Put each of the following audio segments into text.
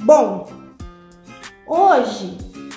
Bom, hoje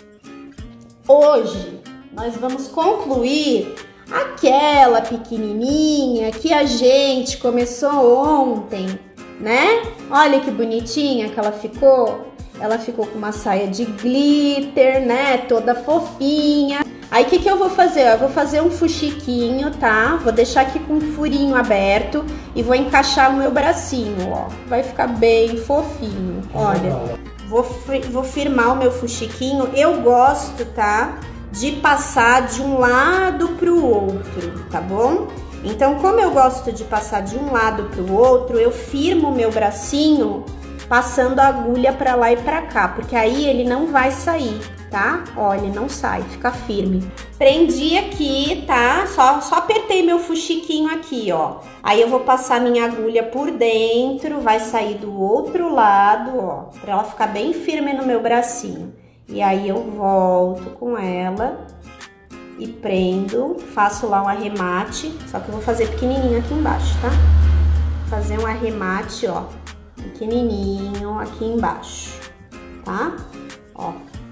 nós vamos concluir aquela pequenininha que a gente começou ontem, né? Olha que bonitinha que ela ficou. Ela ficou com uma saia de glitter, né? Toda fofinha. Aí o que eu vou fazer? Eu vou fazer um fuxiquinho, tá? Vou deixar aqui com um furinho aberto e vou encaixar no meu bracinho, ó. Vai ficar bem fofinho. Olha, vou firmar o meu fuxiquinho. Eu gosto, tá? De passar de um lado pro outro, tá bom? Então, como eu gosto de passar de um lado pro outro, eu firmo o meu bracinho passando a agulha pra lá e pra cá, porque aí ele não vai sair, tá? Ó, ele não sai, fica firme. Prendi aqui, tá? Só apertei meu fuxiquinho aqui, ó. Aí eu vou passar minha agulha por dentro, vai sair do outro lado, ó, pra ela ficar bem firme no meu bracinho. E aí eu volto com ela e prendo, faço lá um arremate, só que eu vou fazer pequenininho aqui embaixo, tá? Fazer um arremate, ó, pequenininho aqui embaixo, tá? Ó.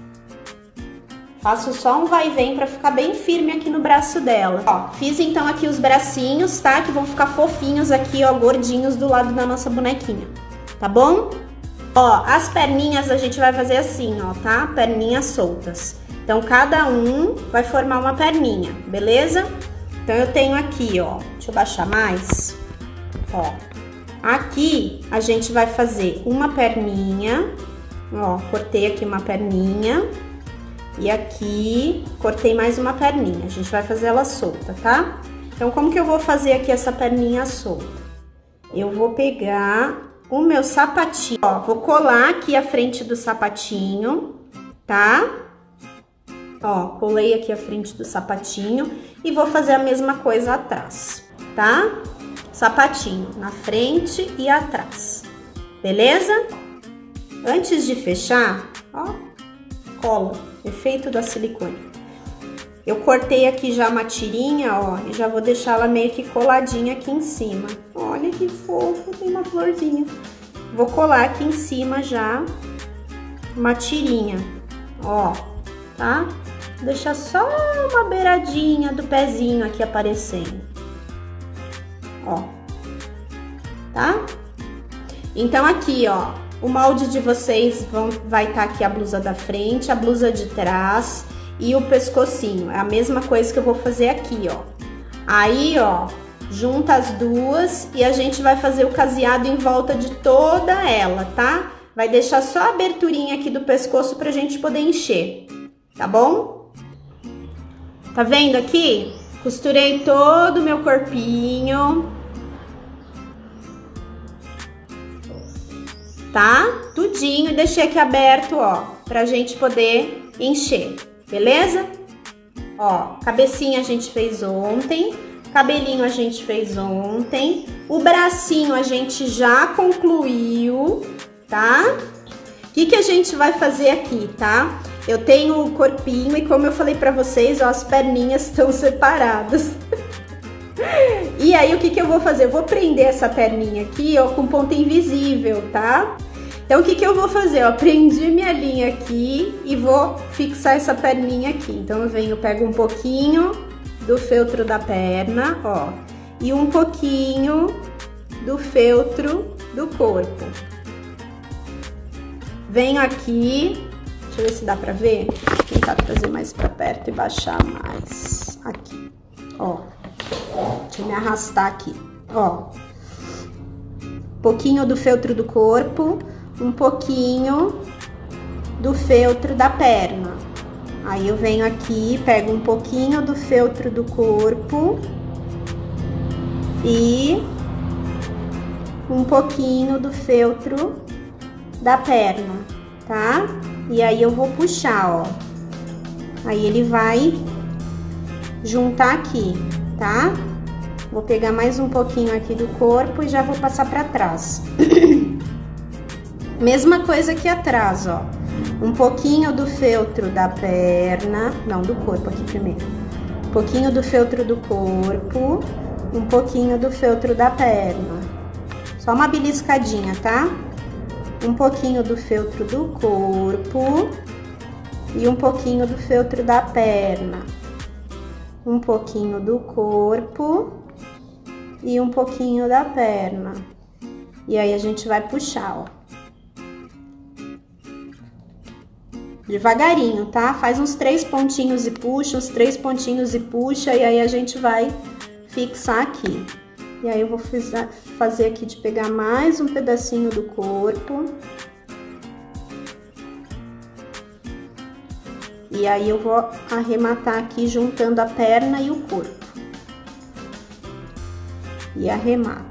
Faço só um vai e vem pra ficar bem firme aqui no braço dela. Ó, fiz então aqui os bracinhos, tá? Que vão ficar fofinhos aqui, ó, gordinhos do lado da nossa bonequinha, tá bom? Ó, as perninhas a gente vai fazer assim, ó, tá? Perninhas soltas. Então, cada um vai formar uma perninha, beleza? Então, eu tenho aqui, ó, deixa eu baixar mais, ó. Aqui, a gente vai fazer uma perninha, ó, cortei aqui uma perninha. E aqui, cortei mais uma perninha, a gente vai fazer ela solta, tá? Então, como que eu vou fazer aqui essa perninha solta? Eu vou pegar o meu sapatinho, ó, vou colar aqui a frente do sapatinho, tá? Ó, colei aqui a frente do sapatinho e vou fazer a mesma coisa atrás, tá? Sapatinho na frente e atrás, beleza? Antes de fechar, ó, cola, efeito da silicone. Eu cortei aqui já uma tirinha, ó, e já vou deixar ela meio que coladinha aqui em cima. Olha que fofo, tem uma florzinha. Vou colar aqui em cima já uma tirinha, ó, tá? Deixa só uma beiradinha do pezinho aqui aparecendo, ó, tá? Então aqui, ó, o molde de vocês vai estar aqui a blusa da frente, a blusa de trás e o pescocinho. É a mesma coisa que eu vou fazer aqui, ó. Aí, ó, junta as duas e a gente vai fazer o caseado em volta de toda ela, tá? Vai deixar só a aberturinha aqui do pescoço pra gente poder encher, tá bom? Tá vendo aqui? Costurei todo o meu corpinho, tá? Tudinho e deixei aqui aberto, ó, pra gente poder encher, beleza? Ó, cabecinha a gente fez ontem, cabelinho a gente fez ontem, o bracinho a gente já concluiu, tá? O que a gente vai fazer aqui, tá? Eu tenho o corpinho e como eu falei pra vocês, ó, as perninhas estão separadas. E aí, o que eu vou fazer? Eu vou prender essa perninha aqui, ó, com ponta invisível, tá? Então, o que eu vou fazer? Ó, prendi minha linha aqui e vou fixar essa perninha aqui. Então, eu pego um pouquinho do feltro da perna, ó, e um pouquinho do feltro do corpo. Venho aqui, deixa eu ver se dá pra ver. Vou tentar trazer mais pra perto e baixar mais. Aqui, ó. Deixa eu me arrastar aqui, ó. Um pouquinho do feltro do corpo, um pouquinho do feltro da perna. Aí eu venho aqui, pego um pouquinho do feltro do corpo e um pouquinho do feltro da perna, tá? E aí eu vou puxar, ó. Aí ele vai juntar aqui, tá? Vou pegar mais um pouquinho aqui do corpo e já vou passar pra trás. Mesma coisa aqui atrás, ó. Um pouquinho do feltro da perna, não, do corpo aqui primeiro. Um pouquinho do feltro do corpo, um pouquinho do feltro da perna. Só uma beliscadinha, tá? um pouquinho do feltro do corpo e um pouquinho do feltro da perna. Um pouquinho do corpo e um pouquinho da perna. E aí a gente vai puxar, ó. Devagarinho, tá? Faz uns 3 pontinhos e puxa, uns 3 pontinhos e puxa, e aí a gente vai fixar aqui. E aí eu vou fazer aqui de pegar mais um pedacinho do corpo. E aí eu vou arrematar aqui juntando a perna e o corpo. E arremato.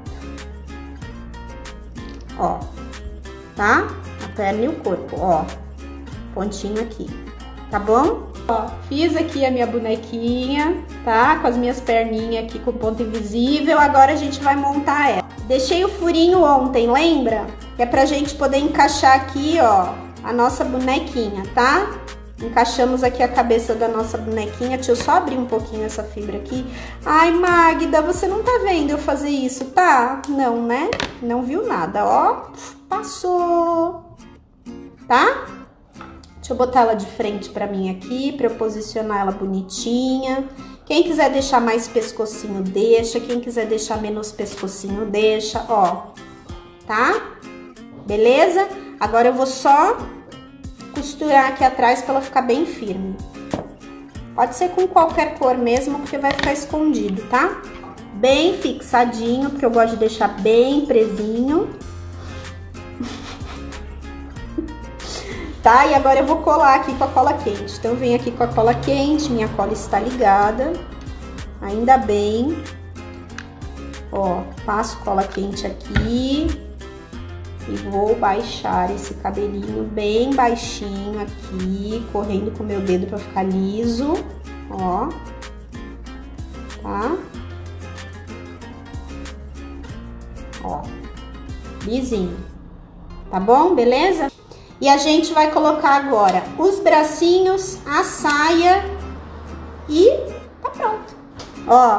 Ó, tá? A perna e o corpo, ó. Pontinho aqui, tá bom? Ó, fiz aqui a minha bonequinha, tá? Com as minhas perninhas aqui com ponto invisível. Agora a gente vai montar ela. Deixei o furinho ontem, lembra? Que é pra gente poder encaixar aqui, ó, a nossa bonequinha, tá? Encaixamos aqui a cabeça da nossa bonequinha. Deixa eu só abrir um pouquinho essa fibra aqui. Ai, Magda, você não tá vendo eu fazer isso, tá? Não, né? Não viu nada, ó. Passou. Tá? Deixa eu botar ela de frente pra mim aqui, pra eu posicionar ela bonitinha. Quem quiser deixar mais pescocinho, deixa. Quem quiser deixar menos pescocinho, deixa, ó. Tá? Beleza? Agora eu vou só costurar aqui atrás pra ela ficar bem firme. Pode ser com qualquer cor mesmo, porque vai ficar escondido, tá? Bem fixadinho, porque eu gosto de deixar bem presinho. Tá? E agora eu vou colar aqui com a cola quente. Então, eu venho aqui com a cola quente, minha cola está ligada. Ainda bem. Ó, passo cola quente aqui. E vou baixar esse cabelinho bem baixinho aqui, correndo com o meu dedo pra ficar liso. Ó. Tá? Ó. Lisinho. Tá bom? Beleza? E a gente vai colocar agora os bracinhos, a saia e tá pronto. Ó,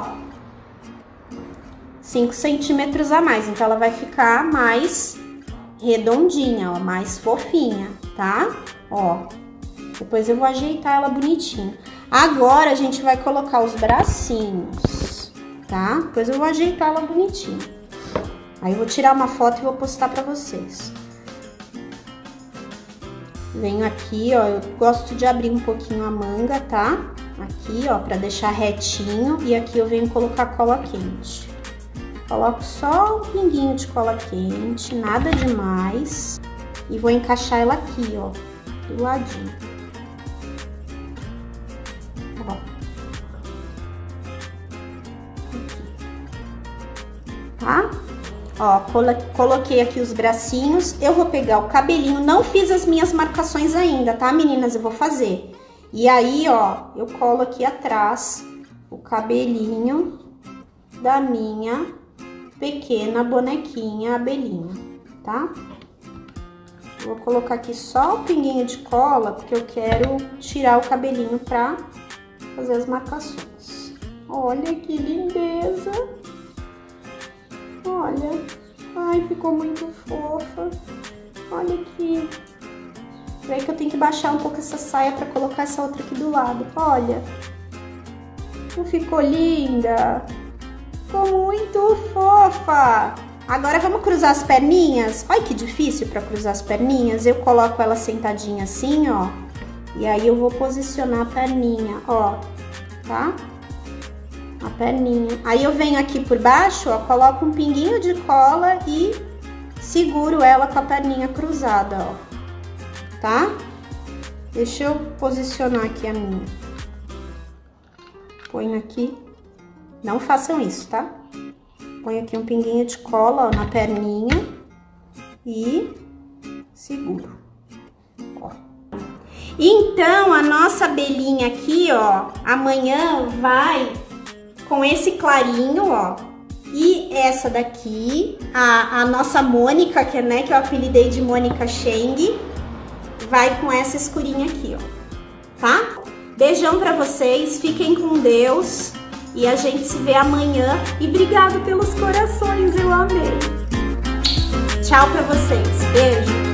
5 centímetros a mais, então ela vai ficar mais redondinha, ó, mais fofinha, tá? Ó, depois eu vou ajeitar ela bonitinho. Agora a gente vai colocar os bracinhos, tá? Depois eu vou ajeitar ela bonitinho. Aí eu vou tirar uma foto e vou postar pra vocês. Venho aqui, ó, eu gosto de abrir um pouquinho a manga, tá? Aqui, ó, pra deixar retinho. E aqui eu venho colocar cola quente. Coloco só um pinguinho de cola quente, nada demais. E vou encaixar ela aqui, ó, do ladinho. Ó. Aqui. Tá? Ó, coloquei aqui os bracinhos, eu vou pegar o cabelinho, não fiz as minhas marcações ainda, tá, meninas? Eu vou fazer. E aí, ó, eu colo aqui atrás o cabelinho da minha pequena bonequinha abelhinha, tá? Vou colocar aqui só o pinguinho de cola, porque eu quero tirar o cabelinho pra fazer as marcações. Olha que lindeza! Olha, ai, ficou muito fofa. Olha aqui. Peraí que eu tenho que baixar um pouco essa saia pra colocar essa outra aqui do lado. Olha. Não ficou linda? Ficou muito fofa. Agora vamos cruzar as perninhas. Olha que difícil pra cruzar as perninhas. Eu coloco ela sentadinha assim, ó. E aí eu vou posicionar a perninha, ó. Tá? A perninha. Aí eu venho aqui por baixo, ó, coloco um pinguinho de cola e seguro ela com a perninha cruzada, ó. Tá? Deixa eu posicionar aqui a minha. Ponho aqui. Não façam isso, tá? Ponho aqui um pinguinho de cola, ó, na perninha e seguro. Ó. Então, a nossa abelhinha aqui, ó, amanhã vai com esse clarinho, ó, e essa daqui, a nossa Mônica, que, né, que eu apelidei de Mônica Cheng, vai com essa escurinha aqui, ó, tá? Beijão pra vocês, fiquem com Deus e a gente se vê amanhã. E obrigado pelos corações, eu amei. Tchau pra vocês, beijo.